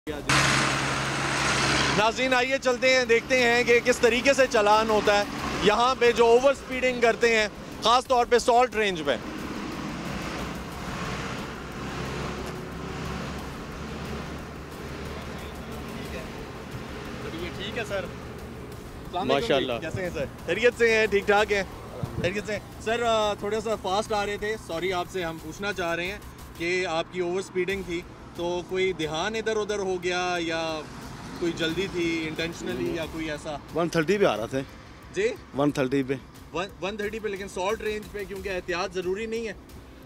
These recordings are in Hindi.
नाज़रीन आइए चलते हैं, देखते हैं कि किस तरीके से चालान होता है यहाँ पे जो ओवर स्पीडिंग करते हैं, ख़ास तौर पे सॉल्ट रेंज पे। ठीक है सर, माशाल्लाह। कैसे हैं सर? खैरियत से हैं? ठीक ठाक हैं? खैरियत से सर। थोड़ा सा फास्ट आ रहे थे, सॉरी। आपसे हम पूछना चाह रहे हैं कि आपकी ओवर स्पीडिंग थी तो कोई ध्यान इधर उधर हो गया या कोई जल्दी थी इंटेंशनली या कोई ऐसा? 130 पे आ रहा था जी, 130 पे 130 पे, लेकिन सॉल्ट रेंज पे क्योंकि एहतियात ज़रूरी नहीं है।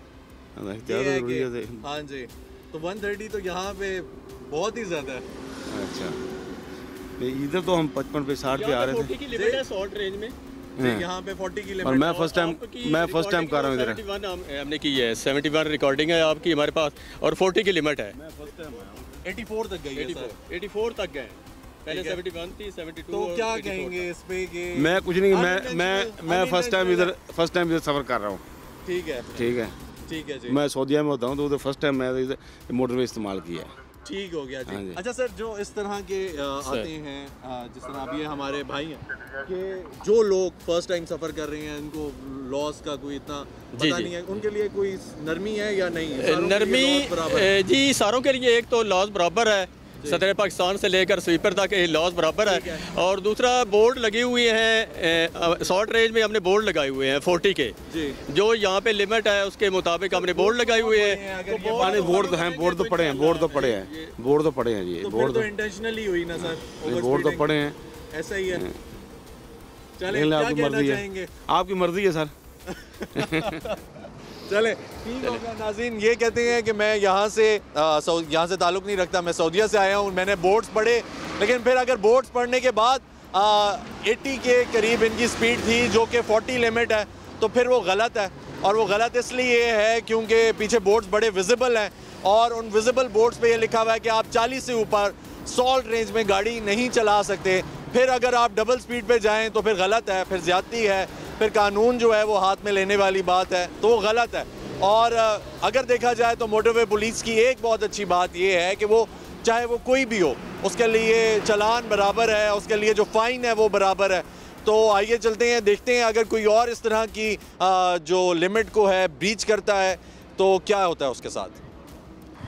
हाँ जी, तो 130 तो यहाँ पे बहुत ही ज़्यादा है। अच्छा, इधर तो हम 55 पे 60 पे आ रहे थे। 40 की लिमिट है सॉल्ट रेंज में, यहाँ पे 40 की लिमिट। और मैं फर्स्ट टाइम कर रहा हूँ इधर। 71 हमने की है, 71 रिकॉर्डिंग है आपकी हमारे पास, और 40 की लिमिट है। मैं फर्स्ट टाइम आया हूँ। 84 तक गई है सर। 84 तक गए, पहले 71 थी, 72। तो क्या कहेंगे इस पे कि मैं कुछ नहीं, मैं फर्स्ट टाइम इधर सफ़र कर रहा हूँ। ठीक है, ठीक है, ठीक है जी। मैं सऊदीया में होता हूँ तो उधर फर्स्ट टाइम मैं इधर मोटरवे इस्तेमाल किया है। ठीक हो गया जी। हाँ जी। अच्छा सर, जो इस तरह के आते हैं, जिस तरह अभी ये हमारे भाई हैं कि जो लोग फर्स्ट टाइम सफ़र कर रहे हैं, इनको लॉस का कोई इतना पता नहीं है, उनके लिए कोई नरमी है या नहीं है? नरमी जी, सारों के लिए एक तो लॉस बराबर है, सदर पाकिस्तान से लेकर स्वीपर तक लॉस बराबर है। और दूसरा बोर्ड लगे हुए हैं, शॉर्ट रेंज में हमने बोर्ड लगाए हुए हैं 40 के, जो यहाँ पे लिमिट है उसके मुताबिक हमने बोर्ड लगाए हुए हैं। बोर्ड तो हैं, बोर्ड तो पड़े हैं जी। बोर्ड तो इंटेंशनली हुई ना सर, बोर्ड तो पड़े हैं, ऐसा ही है। चले, क्या कहना चाहेंगे? आपकी मर्जी है सर। चले, ठीक होगा। नाज़रीन ये कहते हैं कि मैं यहाँ से ताल्लुक़ नहीं रखता, मैं सऊदीया से आया हूँ, मैंने बोर्ड्स पढ़े, लेकिन फिर अगर बोर्ड्स पढ़ने के बाद 80 के करीब इनकी स्पीड थी जो कि 40 लिमिट है, तो फिर वो गलत है। और वो गलत इसलिए है क्योंकि पीछे बोर्ड्स बड़े विजिबल हैं और उन विजिबल बोर्ड्स पे ये लिखा हुआ है कि आप 40 से ऊपर सॉल्ट रेंज में गाड़ी नहीं चला सकते। फिर अगर आप डबल स्पीड पे जाएं तो फिर गलत है, फिर ज़्यादती है, फिर कानून जो है वो हाथ में लेने वाली बात है, तो वो गलत है। और अगर देखा जाए तो मोटरवे पुलिस की एक बहुत अच्छी बात ये है कि वो चाहे वो कोई भी हो, उसके लिए चालान बराबर है, उसके लिए जो फ़ाइन है वो बराबर है। तो आइए चलते हैं, देखते हैं अगर कोई और इस तरह की जो लिमिट को है ब्रीच करता है तो क्या होता है उसके साथ।